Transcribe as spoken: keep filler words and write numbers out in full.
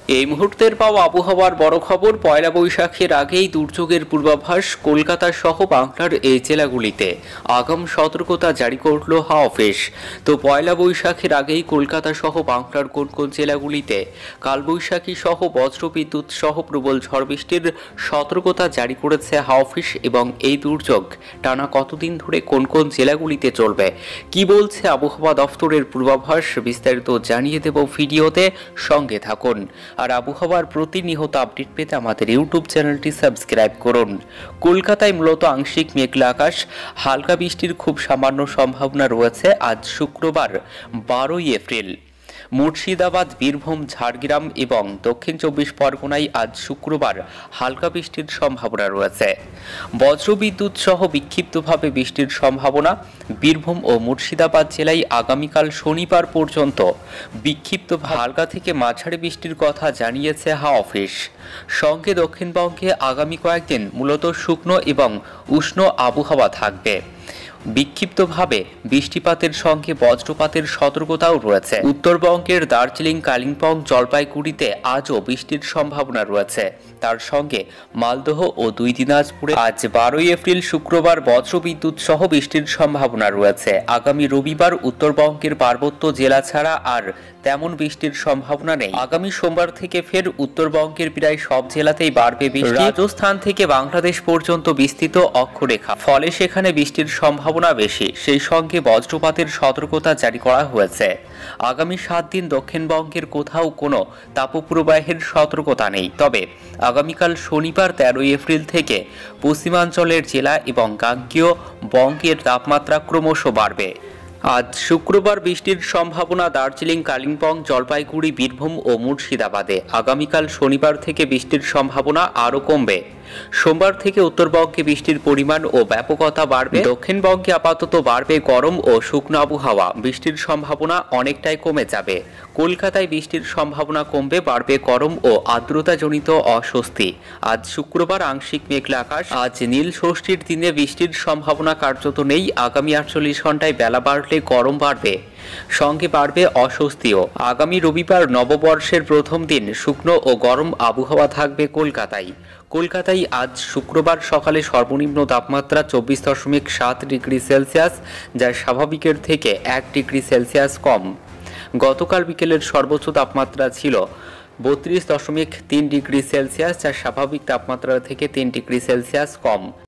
এই মুহূর্তের পাওয়া আবহাওয়ার বড় খবর। পয়লা বৈশাখের আগেই দুর্যোগের পূর্বাভাস কলকাতা সহ বাংলার এই জেলাগুলিতে আগাম সতর্কতা জারি করল হাওয়া অফিস। তো পয়লা বৈশাখের আগেই কলকাতা সহ বাংলার কোন কোন জেলাগুলিতে কালবৈশাখী সহ বজ্রবিদ্যুৎ সহ প্রবল ঝড় বৃষ্টির সতর্কতা জারি করেছে হাওয়া অফিস এবং এই দুর্যোগ টানা কতদিন ধরে কোন কোন জেলাগুলিতে চলবে, কি বলছে আবহাওয়া দফতরের পূর্বাভাস, বিস্তারিত জানিয়ে দেব ভিডিওতে। সঙ্গে থাকুন। আর আবহাওয়ার প্রতিনিয়ত আপডেট পেতে আমাদের ইউটিউব চ্যানেলটি সাবস্ক্রাইব করুন। কলকাতায় মূলত আংশিক মেঘলা আকাশ, হালকা বৃষ্টির খুব সামান্য সম্ভাবনা রয়েছে আজ শুক্রবার বারোই এপ্রিল। মুর্শিদাবাদ, বীরভূম, ঝাড়গ্রাম এবং দক্ষিণ চব্বিশ পরগনায় আজ শুক্রবার হালকা বৃষ্টির সম্ভাবনা রয়েছে। বজ্রবিদ্যুৎ সহ বিক্ষিপ্তভাবে বৃষ্টির সম্ভাবনা। বীরভূম ও মুর্শিদাবাদ জেলায় আগামীকাল শনিবার পর্যন্ত বিক্ষিপ্ত হালকা থেকে মাঝারি বৃষ্টির কথা জানিয়েছে হাওয়া অফিস। সঙ্গে দক্ষিণবঙ্গে আগামী কয়েকদিন মূলত শুকনো এবং উষ্ণ আবহাওয়া থাকবে। বিক্ষিপ্তভাবে বৃষ্টিপাতের সঙ্গে বজ্রপাতের সতর্কতাও রয়েছে। উত্তরবঙ্গের দার্জিলিং, কালিম্পং, জলপাইগুড়িতে আজও বৃষ্টির সম্ভাবনা রয়েছে। তার সঙ্গে মালদহ ও দুই দিনাজপুরে আজ বারোই এপ্রিল শুক্রবার বজ্রবিদ্যুৎ সহ বৃষ্টির সম্ভাবনা রয়েছে। আগামী রবিবার উত্তরবঙ্গের পার্বত্য জেলা ছাড়া আর তেমন বৃষ্টির সম্ভাবনা নেই। আগামী সোমবার থেকে ফের উত্তরবঙ্গের প্রায় সব জেলাতেই বাড়বে বৃষ্টি। রাজস্থান থেকে বাংলাদেশ পর্যন্ত বিস্তৃত অক্ষরেখা, ফলে সেখানে বৃষ্টির সম্ভাবনা বেশি। সেই সঙ্গে বজ্রপাতের সতর্কতা জারি করা হয়েছে। আগামী সাত দিন দক্ষিণবঙ্গের কোথাও কোনো তাপপ্রবাহের সতর্কতা নেই। তবে আগামীকাল শনিবার তেরোই এপ্রিল থেকে পশ্চিমাঞ্চলের জেলা এবং গাঙ্গেয় বঙ্গের তাপমাত্রা ক্রমশ বাড়বে। আজ শুক্রবার বৃষ্টির সম্ভাবনা দার্জিলিং, কালিম্পং, জলপাইগুড়ি, বীরভূম ও মুর্শিদাবাদে। আগামীকাল শনিবার থেকে বৃষ্টির সম্ভাবনা আরও কমবে। সোমবার থেকে উত্তরবঙ্গে বৃষ্টির পরিমাণ ও ব্যাপকতা বাড়বে। দক্ষিণবঙ্গে আপাতত বাড়বে গরম ও শুকনো আবহাওয়া। বৃষ্টির সম্ভাবনা অনেকটাই কমে যাবে। কলকাতায় বৃষ্টির সম্ভাবনা কমবে, বাড়বে গরম ও আর্দ্রতাজনিত অস্বস্তি। আজ শুক্রবার আংশিক মেঘলা আকাশ। আজ নীল ষষ্ঠীর দিনে বৃষ্টির সম্ভাবনা কার্যত নেই। আগামী আটচল্লিশ ঘন্টায় বেলা বাড়লে গরম বাড়বে, সঙ্গে বাড়বে অস্বস্তিও। আগামী রবিবার নববর্ষের প্রথম দিন শুকনো ও গরম আবহাওয়া থাকবে কলকাতায়। কলকাতায় আজ শুক্রবার সকালে সর্বনিম্ন তাপমাত্রা চব্বিশ দশমিক সাত ডিগ্রি সেলসিয়াস, যা স্বাভাবিকের থেকে এক ডিগ্রি সেলসিয়াস কম। গতকাল বিকেলের সর্বোচ্চ তাপমাত্রা ছিল বত্রিশ দশমিক তিন ডিগ্রি সেলসিয়াস, যা স্বাভাবিক তাপমাত্রা থেকে তিন ডিগ্রি সেলসিয়াস কম।